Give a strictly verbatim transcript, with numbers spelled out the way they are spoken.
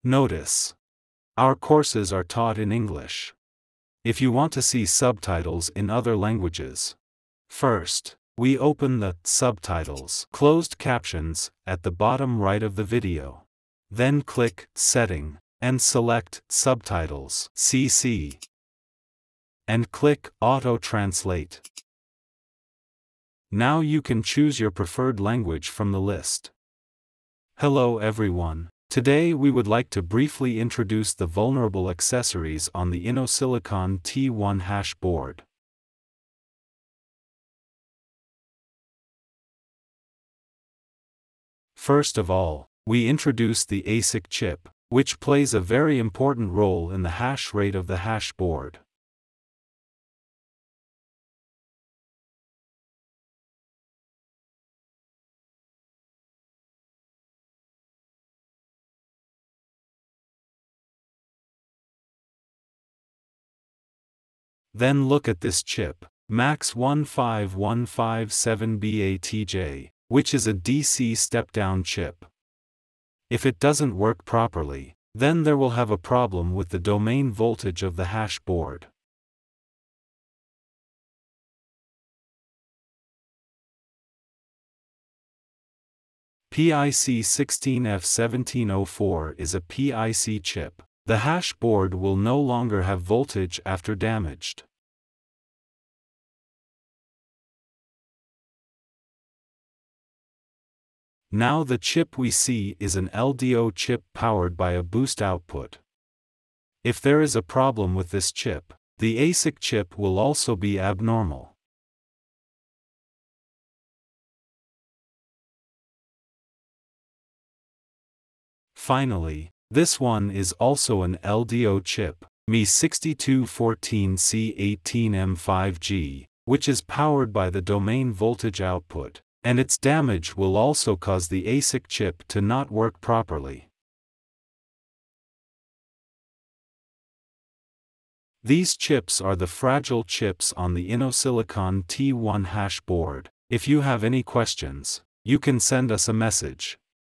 Notice: our courses are taught in English. If you want to see subtitles in other languages, first, we open the Subtitles closed captions at the bottom right of the video. Then click Setting and select Subtitles C C and click Auto Translate. Now you can choose your preferred language from the list. Hello everyone. Today we would like to briefly introduce the vulnerable accessories on the InnoSilicon T one hash board. First of all, we introduce the A S I C chip, which plays a very important role in the hash rate of the hash board. Then look at this chip, MAX one five one five seven B A T J, which is a D C step-down chip. If it doesn't work properly, then there will have a problem with the domain voltage of the hash board. P I C sixteen F seventeen oh four is a P I C chip. The hash board will no longer have voltage after damaged. Now the chip we see is an L D O chip powered by a boost output. If there is a problem with this chip, the A S I C chip will also be abnormal. Finally, this one is also an L D O chip, M E sixty-two fourteen C eighteen M five G, which is powered by the domain voltage output, and its damage will also cause the A S I C chip to not work properly. These chips are the fragile chips on the InnoSilicon T one hash board. If you have any questions, you can send us a message.